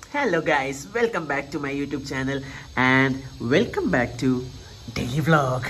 Hello guys, welcome back to my YouTube channel and welcome back to daily vlog.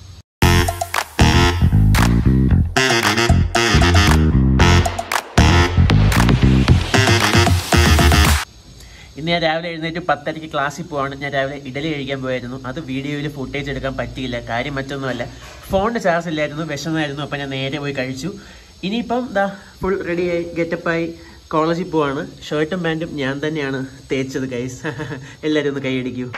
ഇന്ന് ഞാൻ രാവിലെ എഴുന്നേറ്റ് 10:30 ക്ലാസ്സിൽ പോവാണ്. ഞാൻ രാവിലെ ഇഡലി കഴിക്കാൻ പോയായിരുന്നു. അത് വീഡിയോയിൽ ഫുട്ടേജ് എടുക്കാൻ പറ്റിയില്ല. കാര്യം മറ്റൊന്നുമല്ല, ഫോണിൻ്റെ ചാർജ് ഇല്ലായിരുന്നു, വിശന്നായിരുന്നു. അപ്പം ഞാൻ നേരെ പോയി കഴിച്ചു. ഇനിയിപ്പം ഫുൾ റെഡിയായി ഗെറ്റപ്പായി കോളേജിൽ പോവാണ്. ഷർട്ടും പാൻറ്റും ഞാൻ തന്നെയാണ് തേച്ചത് ഗൈസ്. എല്ലാവരും ഒന്ന് കൈയടിക്കൂ.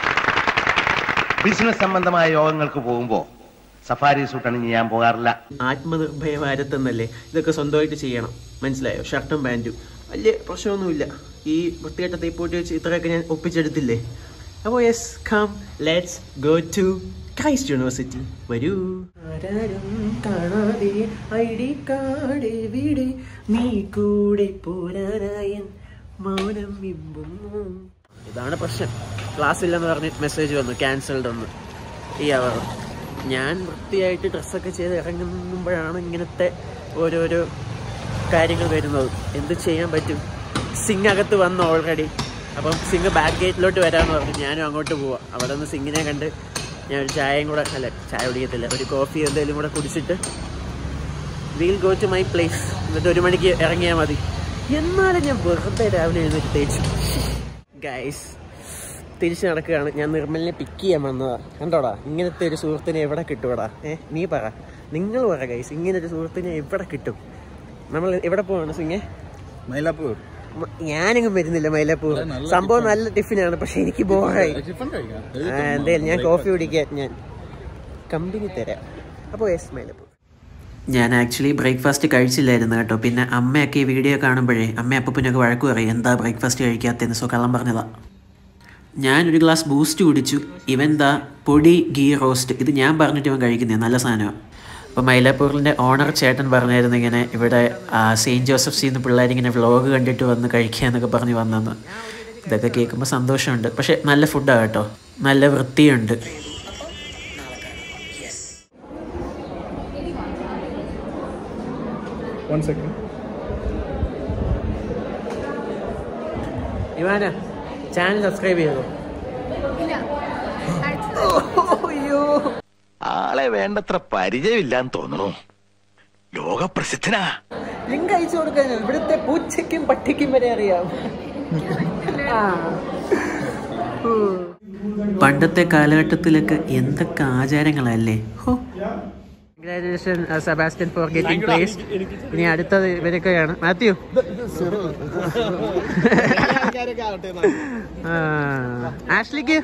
ബിസിനസ് സംബന്ധമായ യോഗങ്ങൾക്ക് പോകുമ്പോൾ സഫാരി സൂട്ട് അണിഞ്ഞ് ഞാൻ പോകാറില്ല. ആത്മനിർഭയ ഭാരത് എന്നല്ലേ, ഇതൊക്കെ സ്വന്തമായിട്ട് ചെയ്യണം, മനസ്സിലായോ? ഷർട്ടും പാൻറ്റും വലിയ പ്രശ്നമൊന്നുമില്ല. ഈ വൃത്തികെട്ട തേപ്പോട്ടി വെച്ച് ഇത്രയൊക്കെ ഞാൻ ഒപ്പിച്ചെടുത്തില്ലേ. അപ്പോൾ yes, come let's go to Christ university. വരൂ. ആരാരും കാണാതെ ID കാർഡ് എവിടെ, നീ കൂടെ പോരാനായൻ മൗനം വിമ്പുന്നു. ഇതാണ് പ്രശ്നം. ക്ലാസ് ഇല്ലെന്ന് പറഞ്ഞ് മെസ്സേജ് വന്നു, ക്യാൻസൽഡ് ഒന്ന് ഈ അവർ. ഞാൻ വൃത്തിയായിട്ട് ഡ്രസ്സൊക്കെ ചെയ്ത് ഇറങ്ങുമ്പോഴാണ് ഇങ്ങനത്തെ ഓരോരോ കാര്യങ്ങൾ വരുന്നത്. എന്ത് ചെയ്യാൻ പറ്റും? സിംഗ് അകത്ത് വന്നു ഓൾറെഡി. അപ്പം സിംഗ് ബാക്ക് ഗേറ്റിലോട്ട് വരാമെന്ന് പറഞ്ഞു. ഞാനും അങ്ങോട്ട് പോവാം. അവിടെ നിന്ന് സിംഗിനെ കണ്ട് ഞാൻ ഒരു ചായയും കൂടെ, അല്ല ചായ കുടിക്കത്തില്ല, ഒരു കോഫി എന്തെങ്കിലും കൂടെ കുടിച്ചിട്ട് we'll go to my place. എന്നിട്ട് 1 മണിക്ക് ഇറങ്ങിയാൽ മതി. എന്നാലും ഞാൻ വെറുതെ രാവിലെ എഴുന്നേറ്റ് തേച്ചു. ഗൈസ്, തിരിച്ച് നടക്കുകയാണ്. ഞാൻ നിർമ്മലിനെ പിക്ക് ചെയ്യാൻ വന്നതാ. കണ്ടോടാ, ഇങ്ങനത്തെ ഒരു സുഹൃത്തിനെ എവിടെ കിട്ടുമടാ? നീ പറ, നിങ്ങൾ പറ ഗൈസ്, ഇങ്ങനൊരു സുഹൃത്തിനെ എവിടെ കിട്ടും? നമ്മൾ എവിടെ പോവാണ് സിംഗെ? മൈലാപ്പൂർ. ഞാനെങ്ങും വരുന്നില്ല മൈലാപ്പൂർ. സംഭവം നല്ല ടിഫിനാണ്, പക്ഷെ എനിക്ക് ബോറായി. എന്തായാലും ഞാൻ കോഫി കുടിക്കാൻ ഞാൻ കമ്പനി തരാം. അപ്പോൾ യെസ്, മൈലാപ്പൂർ. ഞാൻ ആക്ച്വലി ബ്രേക്ക്ഫാസ്റ്റ് കഴിച്ചില്ലായിരുന്നു കേട്ടോ. പിന്നെ അമ്മയൊക്കെ ഈ വീഡിയോ കാണുമ്പോഴേ അമ്മ അപ്പനൊക്കെ വഴക്ക് പറയും, എന്താ ബ്രേക്ക്ഫാസ്റ്റ് കഴിക്കാത്തതെന്ന്. സോ കള്ളം പറഞ്ഞതാ. ഞാനൊരു ഗ്ലാസ് ബൂസ്റ്റ് കുടിച്ചു. ഇവൻ പൊടി ഗീ റോസ്റ്റ്. ഇത് ഞാൻ പറഞ്ഞിട്ട് ഇവൻ കഴിക്കുന്നതാണ്, നല്ല സാധനമാണ്. അപ്പോൾ മൈലാപ്പൂരിൻ്റെ ഓണർ ചേട്ടൻ പറഞ്ഞായിരുന്നു ഇങ്ങനെ ഇവിടെ സെയിൻറ്റ് ജോസഫ്സിൽ നിന്ന് പിള്ളേരിങ്ങനെ വ്ളോഗ് കണ്ടിട്ട് വന്ന് കഴിക്കുക എന്നൊക്കെ പറഞ്ഞ് വന്നെന്ന്. ഇതൊക്കെ കേൾക്കുമ്പോൾ സന്തോഷമുണ്ട്. പക്ഷേ നല്ല ഫുഡാണ് കേട്ടോ, നല്ല വൃത്തിയുണ്ട്. ഇവാന, ചാനൽ സബ്സ്ക്രൈബ് ചെയ്തോ? അയ്യോ, ആളെ വേണ്ടത്ര പരിചയമില്ലാന്ന് തോന്നുന്നു. ലോകപ്രസിദ്ധനാ. ലിങ്ക് അയച്ചു കൊടുക്കാൻ ഇവിടുത്തെ പൂച്ചയ്ക്കും പട്ടിക്കും വരെ അറിയാം. പണ്ടത്തെ കാലഘട്ടത്തിലൊക്കെ എന്തൊക്കെ ആചാരങ്ങളല്ലേ. Congratulations Sebastian for getting placed. ഇനി അടുത്തത് ഇവരൊക്കെയാണ്. മാത്യു, ആഷ്ലിക്ക്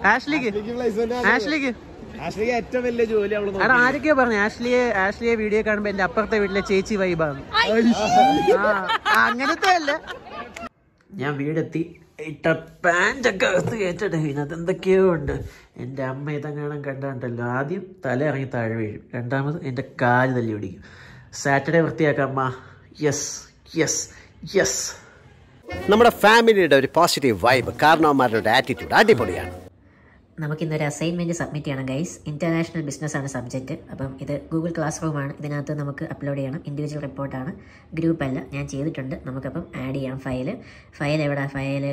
ഏറ്റവും വലിയ ജോലി അവിടെ ആരൊക്കെയോ പറഞ്ഞു ആഷ്ലിയെ വീഡിയോ കാണുമ്പോ എന്റെ അപ്പുറത്തെ വീട്ടിലെ ചേച്ചി വൈബാണ്. അങ്ങനത്തെ അല്ല. ഞാൻ വീടെത്തി. ഇട്ട പാൻറ്റൊക്കെ അകത്ത് കയറ്റട്ടെ. ഇതിനകത്ത് എന്തൊക്കെയോ ഉണ്ട്. എൻ്റെ അമ്മ ഇതെങ്ങാനും കണ്ടിട്ടുണ്ടല്ലോ, ആദ്യം തല ഇറങ്ങി താഴെ വീഴും, രണ്ടാമത് എൻ്റെ കാല് തല്ലി പിടിക്കും. സാറ്റർഡേ വൃത്തിയാക്കാം അമ്മ. Yes yes yes. നമ്മുടെ ഫാമിലിയുടെ ഒരു പോസിറ്റീവ് വൈബ്, കാരണവന്മാരുടെ ആറ്റിറ്റ്യൂഡ് അടിപൊളിയാണ്. നമുക്കിന്നൊരു അസൈൻമെൻറ്റ് സബ്മിറ്റ് ചെയ്യണം ഗൈസ്. ഇൻ്റർനാഷണൽ ബിസിനസ്സാണ് സബ്ജക്റ്റ്. അപ്പം ഇത് ഗൂഗിൾ ക്ലാസ് റൂമാണ്. ഇതിനകത്ത് നമുക്ക് അപ്ലോഡ് ചെയ്യണം. ഇൻഡിവിജ്വൽ റിപ്പോർട്ടാണ്, ഗ്രൂപ്പല്ല. ഞാൻ ചെയ്തിട്ടുണ്ട്. നമുക്കപ്പം ആഡ് ചെയ്യാം ഫയൽ എവിടെ? ഫയൽ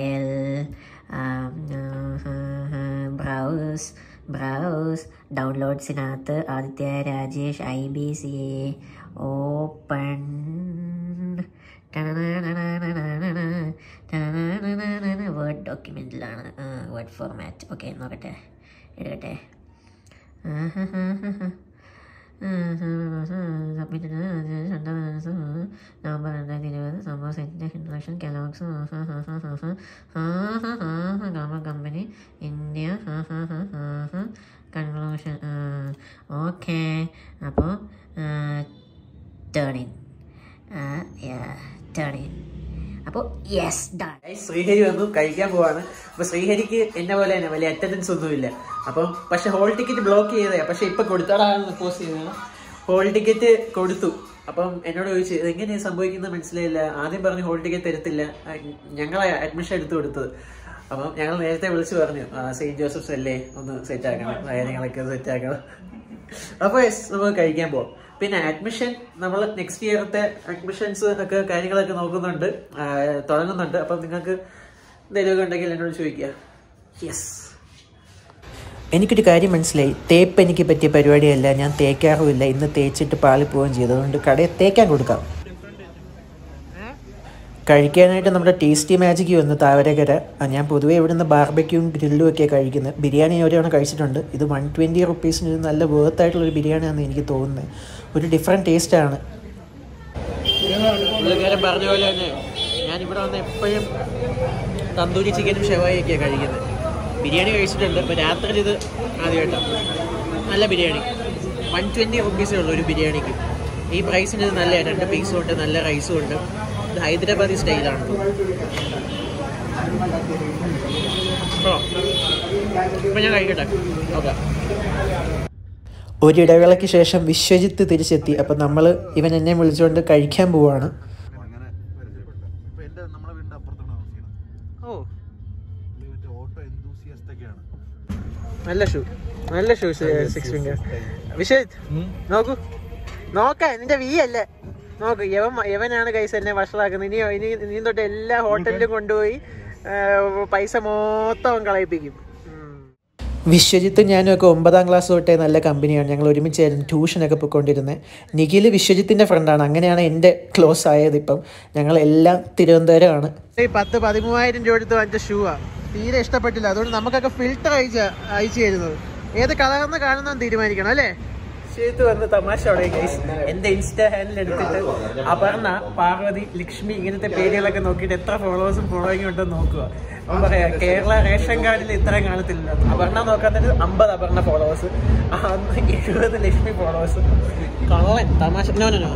ബ്രൗസ് ഡൗൺലോഡ്സിനകത്ത് Aditya Rajesh IBC open word ഡോക്യുമെൻറ്റിലാണ്, വേർഡ് ഫോർമാറ്റ്. ഓക്കെ, നോക്കട്ടെ, എടുക്കട്ടെ. Submit November 2020. സംഭവം സെറ്റിൻ്റെ introduction Kellogg's company India conclusion. Okay, അപ്പോൾ ടേൺ ഇൻ. അപ്പോൾ യെസ് ഡൺ. ശ്രീഹരി വന്നു, കഴിക്കാൻ പോവാണ്. അപ്പൊ ശ്രീഹരിക്ക് എന്നെ പോലെ തന്നെ വലിയ അറ്റൻഡൻസ് ഒന്നുമില്ല. അപ്പം പക്ഷെ ഹോൾ ടിക്കറ്റ് ബ്ലോക്ക് ചെയ്തേ. പക്ഷെ ഇപ്പൊ കൊടുത്തോടാന്ന് പോസ്റ്റ് ചെയ്തതാണ്. ഹോൾ ടിക്കറ്റ് കൊടുത്തു. അപ്പം എന്നോട് ചോദിച്ചു ഇതെങ്ങനെയാണ് സംഭവിക്കുന്നത് മനസ്സിലായില്ല. ആദ്യം പറഞ്ഞു ഹോൾ ടിക്കറ്റ് തരത്തില്ല, ഞങ്ങളെ അഡ്മിഷൻ എടുത്തു കൊടുത്തത്. അപ്പം ഞങ്ങൾ നേരത്തെ വിളിച്ചു പറഞ്ഞു സെയിൻറ്റ് ജോസഫ്സ് അല്ലേ, ഒന്ന് സെറ്റ് ആക്കണം, കാര്യങ്ങളൊക്കെ സെറ്റ് ആക്കണം. അപ്പോൾ നമുക്ക് കഴിക്കാൻ പോവാം. പിന്നെ അഡ്മിഷൻ നമ്മൾ നെക്സ്റ്റ് ഇയറത്തെ അഡ്മിഷൻസ് ഒക്കെ കാര്യങ്ങളൊക്കെ നോക്കുന്നുണ്ട്, തുടങ്ങുന്നുണ്ട്. അപ്പം നിങ്ങൾക്ക് എന്തെങ്കിലുമൊക്കെ ഉണ്ടെങ്കിൽ എന്നോട് ചോദിക്കുക. യെസ്. എനിക്കൊരു കാര്യം മനസ്സിലായി, തേപ്പ് എനിക്ക് പറ്റിയ പരിപാടിയല്ല, ഞാൻ തേക്കാറുമില്ല. ഇന്ന് തേച്ചിട്ട് പാളി പോവുകയും ചെയ്തു. അതുകൊണ്ട് കടയിൽ തേക്കാൻ കൊടുക്കാം. കഴിക്കാനായിട്ട് നമ്മുടെ ടേസ്റ്റി മാജിക്ക് വന്നു താവരകര. ഞാൻ പൊതുവേ ഇവിടുന്ന് ബാർബക്യൂവും ഗ്രില്ലും ഒക്കെ കഴിക്കുന്നത്. ബിരിയാണി ഒരു തവണ കഴിച്ചിട്ടുണ്ട്. ഇത് 120 റുപ്പീസിന് നല്ല വേർത്തായിട്ടുള്ളൊരു ബിരിയാണിയാണെന്ന് എനിക്ക് തോന്നുന്നത്. ഒരു ഡിഫറെൻറ്റ് ടേസ്റ്റാണ്. പുള്ളിക്കാരൻ പറഞ്ഞ പോലെ തന്നെ ഞാനിവിടെ വന്ന് എപ്പോഴും തന്തൂരി ചിക്കനും ഷവായിയൊക്കെയാണ് കഴിക്കുന്നത്. ബിരിയാണി കഴിച്ചിട്ടുണ്ട്. ഇപ്പോൾ രാത്രി ഇത് ആദ്യമായിട്ടാണ്. നല്ല ബിരിയാണി. 120 റുപ്പീസേ ഉള്ളൂ ഒരു ബിരിയാണിക്ക്. ഈ പ്രൈസിന് ഇത് നല്ല 2 പീസും ഉണ്ട്, നല്ല റൈസും ഉണ്ട്. ഇത് ഹൈദരാബാദി സ്റ്റൈലാണ്. ഇപ്പം ഞാൻ കഴിക്കട്ടെ. ഓക്കെ. ഒരിടവേളയ്ക്ക് ശേഷം വിശ്വജിത്ത് തിരിച്ചെത്തി. അപ്പം നമ്മൾ ഇവൻ എന്നെ വിളിച്ചുകൊണ്ട് കഴിക്കാൻ പോവാണ്. ഓ, നല്ല ഷൂ, നല്ല ഷൂസ്. 6 ഫിംഗർ. വിശ്വജിത്ത് നോക്കൂ, നോക്കാൻ നിന്റെ വി അല്ലേ, നോക്ക്. യവനാണ് കൈസ് എന്നെ വഷളാക്കുന്നത്. ഇനി തൊട്ട് എല്ലാ ഹോട്ടലിലും കൊണ്ടുപോയി പൈസ മൊത്തം കളയിപ്പിക്കും. വിശ്വജിത്തും ഞാനും ഒക്കെ 9ാം ക്ലാസ് തൊട്ടേ നല്ല കമ്പനിയാണ്. ഞങ്ങൾ ഒരുമിച്ചായിരുന്നു ട്യൂഷനൊക്കെ പോയിക്കൊണ്ടിരുന്നത്. നിഖിൽ വിശ്വജിത്തിൻ്റെ ഫ്രണ്ടാണ്. അങ്ങനെയാണ് എൻ്റെ ക്ലോസ് ആയത്. ഇപ്പം ഞങ്ങളെല്ലാം തിരുവനന്തപുരമാണ്. 10-13,000 രൂപ എടുത്ത് വാങ്ങിച്ച ഷൂവാ. തീരെ ഇഷ്ടപ്പെട്ടില്ല. അതുകൊണ്ട് നമുക്കൊക്കെ ഫിൽറ്റർ അയച്ചു തരുന്നത്. ഏത് കളർന്ന് കാണുന്ന തീരുമാനിക്കണം അല്ലേ? ശരിത്ത് വന്ന് തമാശയോടെ ഗൈസ് എൻ്റെ ഇൻസ്റ്റാ ഹാൻഡിൽ എടുത്തിട്ട് അപർണ, പാർവതി, ലക്ഷ്മി ഇങ്ങനത്തെ പേരുകളൊക്കെ നോക്കിയിട്ട് എത്ര ഫോളോവേഴ്സും ഫോളോയിങ് ഉണ്ടെന്ന് നോക്കുക. അവൻ പറയാ കേരള റേഷൻ കാർഡിൽ ഇത്രയും കാണത്തില്ല. അപർണ നോക്കാൻ തന്നെ 50 അപർണ ഫോളോവേഴ്സ്, 70 ലക്ഷ്മി ഫോളോവേഴ്സ്. കള്ളൻ തമാശ.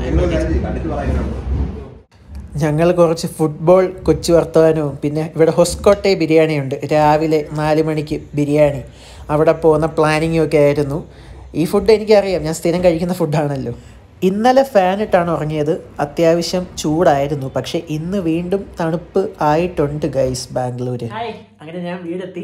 ഞങ്ങൾ കുറച്ച് ഫുട്ബോൾ കൊച്ചു വർത്തമാനവും പിന്നെ ഇവിടെ ഹൊസ്കോട്ടെ ബിരിയാണിയുണ്ട്. രാവിലെ 4 മണിക്ക് ബിരിയാണി. അവിടെ പോകുന്ന പ്ലാനിങ്ങും ഒക്കെ ആയിരുന്നു. ഈ ഫുഡ് എനിക്കറിയാം, ഞാൻ സ്ഥിരം കഴിക്കുന്ന ഫുഡാണല്ലോ. ഇന്നലെ ഫാൻ ഇട്ടാണ് ഉറങ്ങിയത്. അത്യാവശ്യം ചൂടായിരുന്നു. പക്ഷേ ഇന്ന് വീണ്ടും തണുപ്പ് ആയിട്ടുണ്ട് ഗൈസ് ബാംഗ്ലൂര്. ഹായ്, അങ്ങനെ ഞാൻ വീടെത്തി.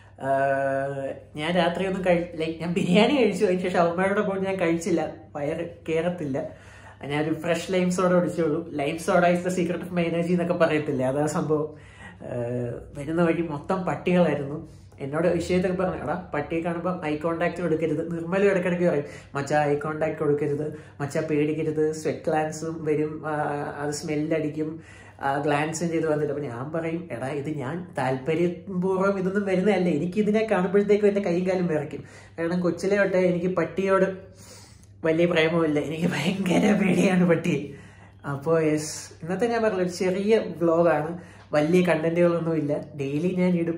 ഞാൻ രാത്രി ഒന്നും ഞാൻ ബിരിയാണി കഴിച്ചു. അതിന് ശേഷം അമ്മയോടെ പോയിട്ട് ഞാൻ കഴിച്ചില്ല. വയറ് കയറത്തില്ല. ഞാനൊരു ഫ്രഷ് ലൈം സോഡ കുടിച്ചോളൂ. Lime soda is the secret of my energy എന്നൊക്കെ പറയത്തില്ല, അതാ സംഭവം. വരുന്ന വഴി മൊത്തം പട്ടികളായിരുന്നു. എന്നോട് വിഷയത്തൊക്കെ പറഞ്ഞു, എടാ പട്ടിയെ കാണുമ്പോൾ ഐ കോണ്ടാക്ട് കൊടുക്കരുത്. നിർമ്മലും ഇടയ്ക്കിടയ്ക്ക് പറയും, മച്ചാ ഐ കോണ്ടാക്ട് കൊടുക്കരുത്, മച്ചാ പേടിക്കരുത്, സ്വെറ്റ് ഗ്ലാൻസും വരും, അത് സ്മെല്ലടിക്കും, ഗ്ലാൻസും ചെയ്ത് വന്നിട്ട്. അപ്പം ഞാൻ പറയും, എടാ ഇത് ഞാൻ താല്പര്യപൂർവ്വം ഇതൊന്നും വരുന്നതല്ല. എനിക്കിതിനെ കാണുമ്പോഴത്തേക്കും എൻ്റെ കൈയും കാലും വിറയ്ക്കും. കാരണം കൊച്ചിലെ തൊട്ടേ എനിക്ക് പട്ടിയോട് വലിയ പ്രേമമില്ല. എനിക്ക് ഭയങ്കര പേടിയാണ് പട്ടി. അപ്പോൾ യെസ്, ഇന്നത്തെ ഞാൻ പറഞ്ഞ ഒരു ചെറിയ വ്ളോഗാണ്. വലിയ കണ്ടന്റുകളൊന്നുമില്ല. ഡെയിലി ഞാൻ ഇടും.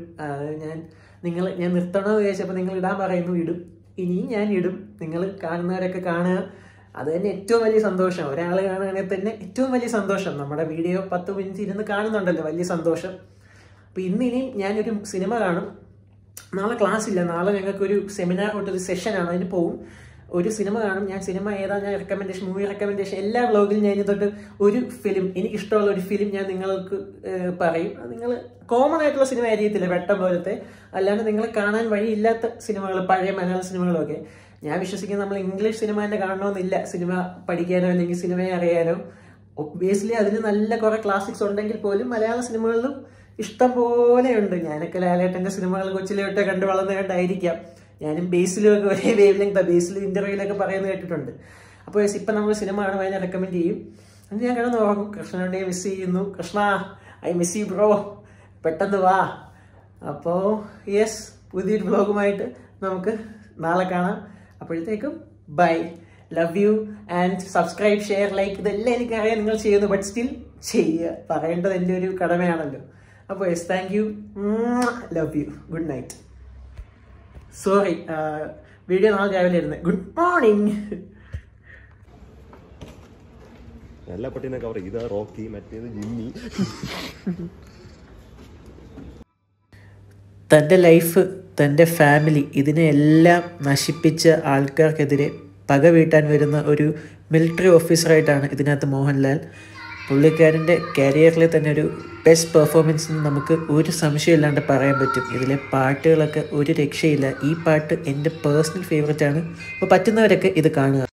ഞാൻ നിർത്തണമെന്ന് വിചാരിച്ചപ്പോൾ നിങ്ങൾ ഇടാൻ പറയുന്നു, ഇടും. ഇനിയും ഞാൻ ഇടും. നിങ്ങൾ കാണുന്നവരൊക്കെ കാണുക. അത് തന്നെ ഏറ്റവും വലിയ സന്തോഷം. ഒരാൾ കാണുകയാണെങ്കിൽ തന്നെ ഏറ്റവും വലിയ സന്തോഷം. നമ്മുടെ വീഡിയോ 10 മിനിറ്റ് ഇരുന്ന് കാണുന്നുണ്ടല്ലോ, വലിയ സന്തോഷം. അപ്പോൾ ഇനിയും ഞാനൊരു സിനിമ കാണും. നാളെ ക്ലാസ് ഇല്ല. നാളെ ഞങ്ങൾക്കൊരു സെമിനാർ തൊട്ടൊരു സെഷനാണ്, അതിന് പോവും. ഒരു സിനിമ കാണും. ഞാൻ സിനിമ ഏതാ, ഞാൻ റെക്കമെൻഡേഷൻ, മൂവി റെക്കമെൻഡേഷൻ എല്ലാ വ്ളോഗിലും ഞാൻ തൊട്ട് ഒരു ഫിലിം, എനിക്കിഷ്ടമുള്ള ഒരു ഫിലിം ഞാൻ നിങ്ങൾക്ക് പറയും. നിങ്ങൾ കോമൺ ആയിട്ടുള്ള സിനിമ ആയിരിക്കത്തില്ല, വെട്ടം പോലത്തെ. അല്ലാണ്ട് നിങ്ങൾ കാണാൻ വഴിയില്ലാത്ത സിനിമകൾ, പഴയ മലയാള സിനിമകളൊക്കെ. ഞാൻ വിശ്വസിക്കുന്നത് നമ്മൾ ഇംഗ്ലീഷ് സിനിമ തന്നെ കാണണമെന്നില്ല. സിനിമ പഠിക്കാനോ അല്ലെങ്കിൽ സിനിമയെ അറിയാനോ. ഒബ്വിയസ്ലി അതിന് നല്ല കുറേ ക്ലാസിക്സ് ഉണ്ടെങ്കിൽ പോലും മലയാള സിനിമകളിലും ഇഷ്ടം പോലെയുണ്ട്. ഞാനൊക്കെ ലാലേട്ടൻ്റെ സിനിമകൾ കൊച്ചിലെ തൊട്ടേ കണ്ട് വളർന്നു കണ്ടായിരിക്കാം. ഞാനും ബേസിലൊക്കെ ഒരേ വേവ് ലെങ്ത്, ബേസിൽ ഇന്റർവ്യൂലൊക്കെ പറയുന്നത് കേട്ടിട്ടുണ്ട്. അപ്പോൾ ഇപ്പം നമ്മൾ സിനിമ കാണുമ്പോൾ അതിനെ റെക്കമെൻഡ് ചെയ്യും. എന്നിട്ട് ഞാൻ കിടന്ന് ഉറങ്ങും. കൃഷ്ണനെ മിസ് ചെയ്യുന്നു. Krishna I miss you bro, പെട്ടെന്ന് വാ. അപ്പോൾ യെസ്, പുതിയൊരു വ്ളോഗുമായിട്ട് നമുക്ക് നാളെ കാണാം. അപ്പോഴത്തേക്കും bye, love you and subscribe, share, like. ഇതെല്ലാം എനിക്കറിയാം നിങ്ങൾ ചെയ്യുന്നു, ബട്ട് സ്റ്റിൽ ചെയ്യുക. പറയേണ്ടത് എൻ്റെ ഒരു കടമയാണല്ലോ. അപ്പോൾ yes, thank you, love you, good night. Sorry, video നാളെ രാവിലെ ഇരുന്ന്. Good morning. എല്ലാ പട്ടീനെ കവർ ചെയ്ത റോക്കി, മറ്റേത് ജിമ്മി. തൻ്റെ ലൈഫ്, തൻ്റെ ഫാമിലി, ഇതിനെല്ലാം നശിപ്പിച്ച ആൾക്കാർക്കെതിരെ പക വീട്ടാൻ വരുന്ന ഒരു മിലിറ്ററി ഓഫീസറായിട്ടാണ് ഇതിനകത്ത് മോഹൻലാൽ. പുള്ളിക്കാരൻ്റെ കരിയറിലെ തന്നെ ഒരു ബെസ്റ്റ് പെർഫോമൻസ് നമുക്ക് ഒരു സംശയമില്ലാണ്ട് പറയാൻ പറ്റും. ഇതിലെ പാട്ടുകളൊക്കെ ഒരു രക്ഷയില്ല. ഈ പാട്ട് എൻ്റെ പേഴ്സണൽ ഫേവറേറ്റ് ആണ്. അപ്പോൾ പറ്റുന്നവരൊക്കെ ഇത് കാണുക.